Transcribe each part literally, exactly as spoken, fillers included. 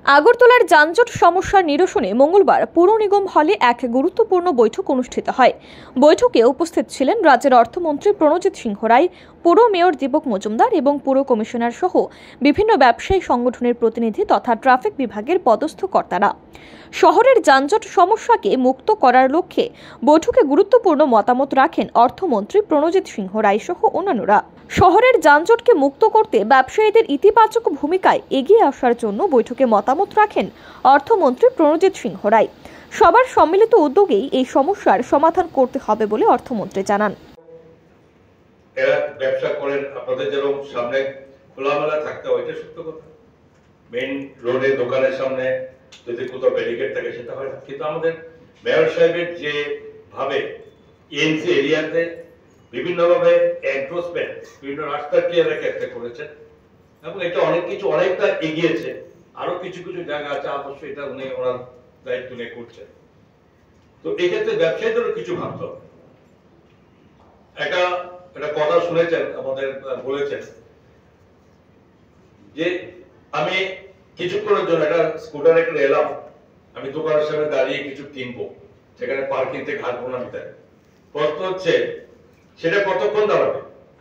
আগরতলার যানজট সমস্যা নিরসনে মঙ্গলবার পুর নিগম হলে এক গুরুত্বপূর্ণ বৈঠক অনুষ্ঠিত হয়। বৈঠকে উপস্থিত ছিলেন রাজ্যের অর্থমন্ত্রী প্রণজিৎ সিংহ রায়, পুর মেয়র দীপক মজুমদার এবং পুর কমিশনার সহ বিভিন্ন ব্যবসায়ী সংগঠনের প্রতিনিধি তথা ট্রাফিক বিভাগের পদস্থ কর্তারা। শহরের যানজট সমস্যাকে মুক্ত করার লক্ষ্যে বৈঠকে গুরুত্বপূর্ণ মতামত রাখেন অর্থমন্ত্রী প্রণজিৎ সিংহ রায় সহ অন্যান্যরা। শহরের যানজটকে মুক্ত করতে ব্যবসায়ীদের ইতিবাচক ভূমিকায় এগিয়ে আসার জন্য বৈঠকে মতামত রাখেন অর্থমন্ত্রী প্রণজিৎ সিংহ রায়। সবার সম্মিলিত উদ্যোগেই এই সমস্যার সমাধান করতে হবে বলে অর্থমন্ত্রী জানান। এরা ব্যবসা করেন, আপনাদের যেরকম সামনে খোলামেলা থাকতে হয়, এটা সত্য কথা। মেইন রোডে দোকানের সামনে যদি কোথাও ব্যারিকেড থাকে সেটা হয় না, কিন্তু আমাদের মেয়র সাহেবের যে ভাবে এনসি এরিয়াতে বিভিন্নভাবে এনক্রোচমেন্ট, বিভিন্ন রাস্তা ক্লিয়ার রেখে একটা করেছেন এবং এটা অনেক কিছু অনেকটা এগিয়েছে। আরো কিছু কিছু জায়গা আছে, অবশ্যই এটা উনি ওনার দায়িত্ব নিয়ে করছেন। তো এক্ষেত্রে ব্যবসায়ীদেরও কিছু ভাবতে হবে। একটা একটা কথা শুনেছেন, আমাদের বলেছেন যে আমি কিছুক্ষণের জন্য একটা স্কুটার একটা এলাম, আমি দোকানের সামনে দাঁড়িয়ে কিছু কিনবো, সেখানে পার্কিং থেকে ঘাটবো না। প্রশ্ন হচ্ছে সেটা কতক্ষণ দাঁড়াবে?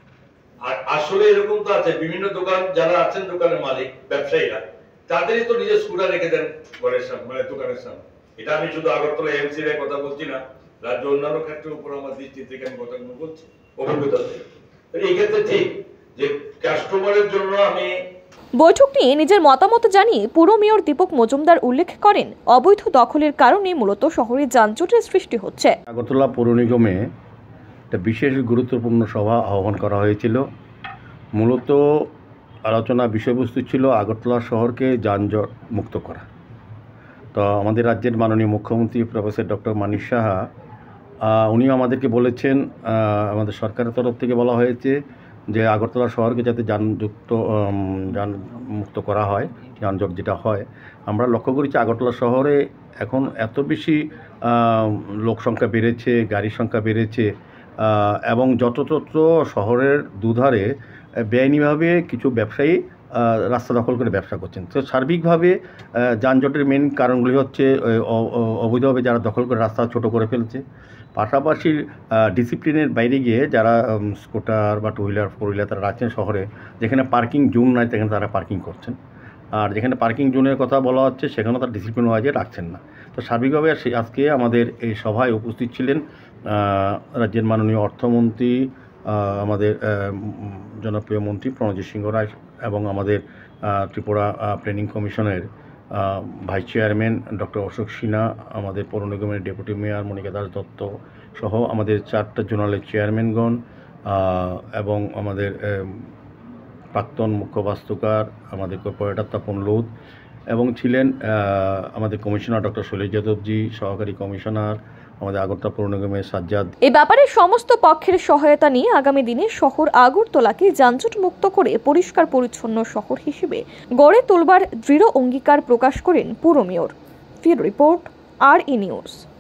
আর আসলে এরকম তো আছে, বিভিন্ন দোকান যারা আছেন দোকানের মালিক ব্যবসায়ীরা, তাদেরই তো নিজের স্কুটার রেখে দেন ঘরের সামনে, মানে দোকানের সামনে। এটা আমি শুধু আগরতলা এমসির কথা বলছি না, রাজ্য অন্যান্য ক্ষেত্রের উপর আমার দৃষ্টি থেকে আমি কথাগুলো বলছি অভিজ্ঞতা থেকে। এই ক্ষেত্রে ঠিক যে কাস্টমারের জন্য আমি বৈঠক নিয়ে নিজের মতামত জানিয়ে পুর মেয়র দীপক মজুমদার উল্লেখ করেন, অবৈধ দখলের কারণে মূলত শহরে যানজটের সৃষ্টি হচ্ছে। আগরতলা পৌর নিগমে একটা বিশেষ গুরুত্বপূর্ণ সভা আহ্বান করা হয়েছিল। মূলত আলোচনা বিষয়বস্তু ছিল আগরতলা শহরকে যানজট মুক্ত করা। তো আমাদের রাজ্যের মাননীয় মুখ্যমন্ত্রী প্রফেসর ডক্টর মানিক সাহা উনি আমাদেরকে বলেছেন, আমাদের সরকারের তরফ থেকে বলা হয়েছে যে আগরতলা শহরকে যাতে যানযুক্ত যান মুক্ত করা হয়, যানজট যেটা হয়। আমরা লক্ষ্য করেছি আগরতলা শহরে এখন এত বেশি লোক সংখ্যা বেড়েছে, গাড়ির সংখ্যা বেড়েছে এবং যত্রতত্র শহরের দুধারে বেআইনিভাবে কিছু ব্যবসায়ী রাস্তা দখল করে ব্যবসা করছেন। তো সার্বিকভাবে যানজটের মেন কারণগুলি হচ্ছে অবৈধভাবে যারা দখল করে রাস্তা ছোট করে ফেলছে, পাশাপাশি ডিসিপ্লিনের বাইরে গিয়ে যারা স্কুটার বা টু হুইলার ফোর হুইলার তারা রাখছেন শহরে, যেখানে পার্কিং জোন নাই সেখানে তারা পার্কিং করছেন। আর যেখানে পার্কিং জোনের কথা বলা হচ্ছে সেখানেও তারা ডিসিপ্লিন ওয়াইজে রাখছেন না। তো সার্বিকভাবে আজকে আমাদের এই সভায় উপস্থিত ছিলেন রাজ্যের মাননীয় অর্থমন্ত্রী, আমাদের জনপ্রিয় মন্ত্রী প্রণজিৎ সিংহ রায় এবং আমাদের ত্রিপুরা প্ল্যানিং কমিশনের vice chairman doctor Ashok Sinha, আমাদের পৌর নিগমের ডেপুটি মেয়র মনিকা দাস দত্ত সহ আমাদের চারটা জোনালের চেয়ারম্যানগণ এবং আমাদের প্রাক্তন মুখ্য বাস্তুকার, আমাদের কর্পোরেটর তপন লুদ এবং ছিলেন আমাদের কমিশনার ডক্টর শৈলেশ যাদবজি, সহকারী কমিশনার আমাদের আগরতলা পৌর নিগমের সাজ্জাদ। এই ব্যাপারে সমস্ত পক্ষের সহায়তা নিয়ে আগামী দিনে শহর আগরতলাকে যানজট মুক্ত করে পরিষ্কার পরিচ্ছন্ন শহর হিসেবে গড়ে তোলবার দৃঢ় অঙ্গীকার প্রকাশ করেন পুর মেয়র। ফির রিপোর্ট আর ই নিউজ।